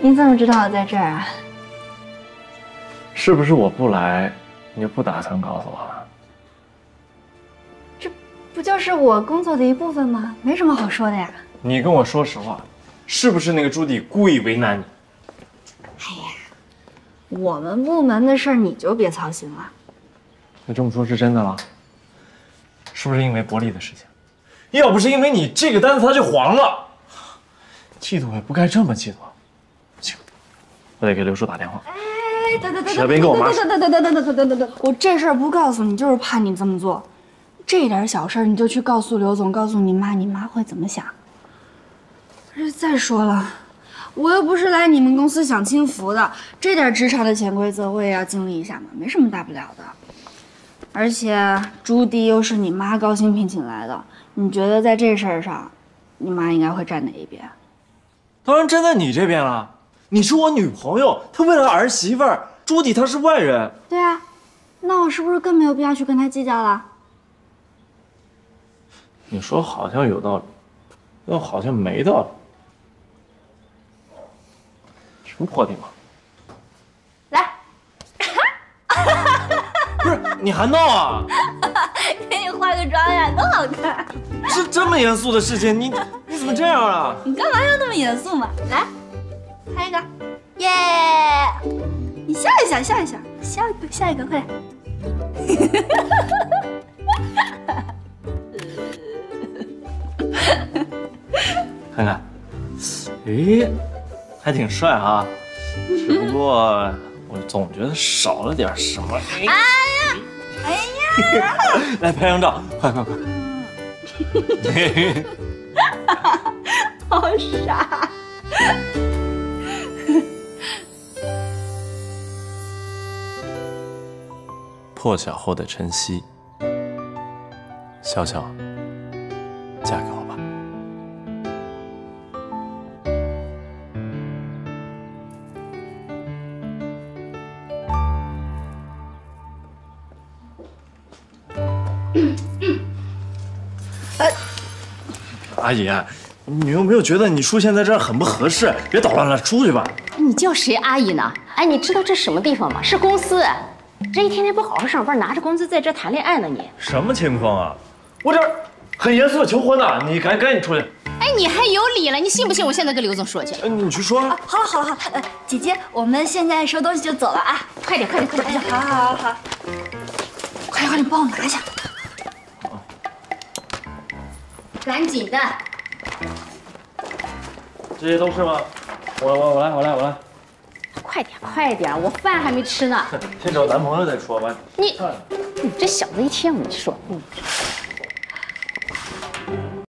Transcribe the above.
你怎么知道我在这儿啊？ 是不是我不来，你就不打算告诉我了？ 这不就是我工作的一部分吗？没什么好说的呀。 你跟我说实话，是不是那个朱棣故意为难你？ 哎呀，我们部门的事儿你就别操心了。 那这么说是真的了？是不是因为伯利的事情？要不是因为你，这个单子它就黄了。嫉妒也不该这么嫉妒。不行，我得给刘叔打电话。 哎，等， 小别跟我妈说。 等，我这事儿不告诉你，就是怕你这么做。这点小事儿你就去告诉刘总，告诉你妈，你妈会怎么想？再说了，我又不是来你们公司享清福的，这点职场的潜规则我也要经历一下嘛，没什么大不了的。而且朱棣又是你妈高薪聘请来的，你觉得在这事儿上，你妈应该会站哪一边？ 当然站在你这边了。你是我女朋友，她为了儿媳妇儿，朱棣他是外人。 对啊，那我是不是更没有必要去跟他计较了？ 你说好像有道理，又好像没道理。什么破地方？ 来， 不是你还闹啊？ 给你化个妆呀，多好看！ 是这么严肃的事情，你怎么这样啊？ 你干嘛要那么严肃嘛？来，拍一个，耶！你笑一笑，笑一笑，笑一个，快点！ 看看，诶，还挺帅啊，只不过我总觉得少了点什么。 哎呀！ 来拍张照，快！ 好傻。 破晓后的晨曦，小小，嫁给我吧。阿姨，你有没有觉得你出现在这儿很不合适？别捣乱了，出去吧。 你叫谁阿姨呢？哎，你知道这什么地方吗？是公司，这一天天不好好上班，拿着工资在这谈恋爱呢你？ 什么情况啊？我这很严肃的求婚呢，你赶紧出去。 哎，你还有理了？你信不信我现在跟刘总说去？ 你去说啊。 好了，姐姐，我们现在收东西就走了啊！ 快点！ 好，快点帮我拿下。 赶紧的。 这些都是吗？我来。 快点！我饭还没吃呢。 先找男朋友再说吧。 你这小子一天，我跟你说，